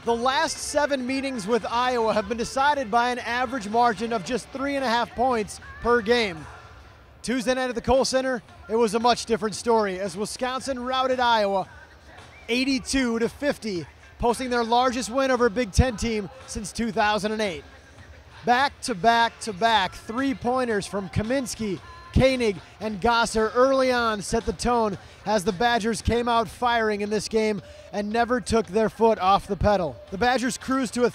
The last 7 meetings with Iowa have been decided by an average margin of just 3.5 points per game. Tuesday night at the Kohl Center, it was a much different story as Wisconsin routed Iowa 82-50, posting their largest win over a Big Ten team since 2008. Back-to-back-to-back three-pointers from Kaminsky, Koenig, and Gasser early on set the tone as the Badgers came out firing in this game and never took their foot off the pedal. The Badgers cruised to a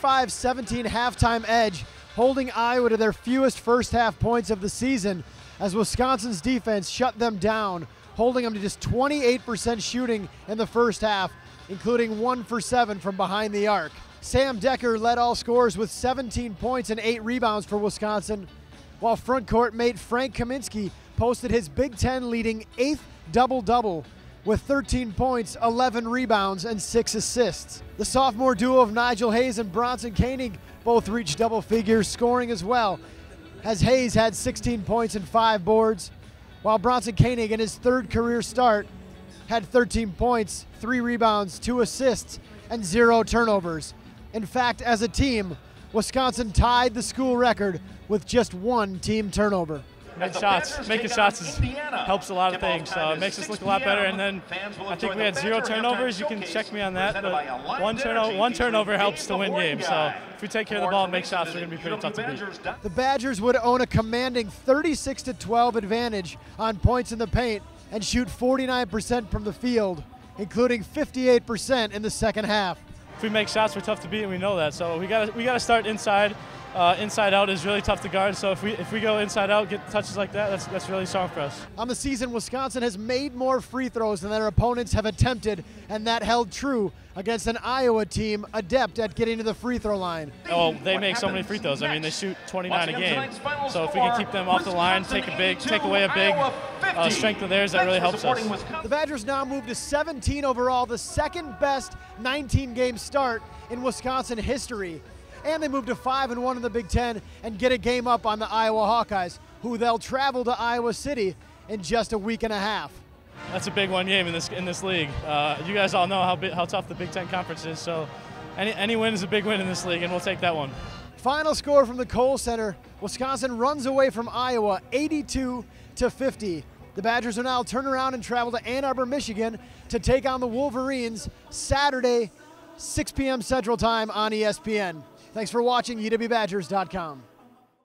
35-17 halftime edge, holding Iowa to their fewest first-half points of the season as Wisconsin's defense shut them down, holding them to just 28% shooting in the first half, including 1 for 7 from behind the arc. Sam Decker led all scorers with 17 points and 8 rebounds for Wisconsin, while frontcourt mate Frank Kaminsky posted his Big Ten leading 8th double-double with 13 points, 11 rebounds, and 6 assists. The sophomore duo of Nigel Hayes and Bronson Koenig both reached double figures, scoring as well, as Hayes had 16 points and 5 boards, while Bronson Koenig in his 3rd career start had 13 points, 3 rebounds, 2 assists, and 0 turnovers. In fact, as a team, Wisconsin tied the school record with just 1 team turnover. Making shots helps a lot of things. It makes us look a lot better. And then I think we had 0 turnovers. You can check me on that. But one turnover helps to win games. So if we take care of the ball and make shots, we're going to be pretty tough to beat. The Badgers would own a commanding 36-12 advantage on points in the paint and shoot 49% from the field, including 58% in the second half. If we make shots, we're tough to beat, and we know that. So we got to start inside. Inside out is really tough to guard. So if we go inside out, get touches like that, that's really strong for us. On the season, Wisconsin has made more free throws than their opponents have attempted, and that held true against an Iowa team adept at getting to the free throw line. Oh, they make so many free throws. I mean, they shoot 29 a game. So if we can keep them off the line, take away a big strength of theirs, that really helps us. The Badgers now move to 17 overall, the second best 19-game start in Wisconsin history. And they move to 5-1 in the Big Ten and get a game up on the Iowa Hawkeyes, who they'll travel to Iowa City in just a week and a half. That's a big one game in this league. You guys all know how tough the Big Ten Conference is, so any win is a big win in this league, and we'll take that one. Final score from the Kohl Center: Wisconsin runs away from Iowa 82-50. The Badgers will now turn around and travel to Ann Arbor, Michigan to take on the Wolverines Saturday, 6 p.m. Central Time on ESPN. Thanks for watching UWBadgers.com.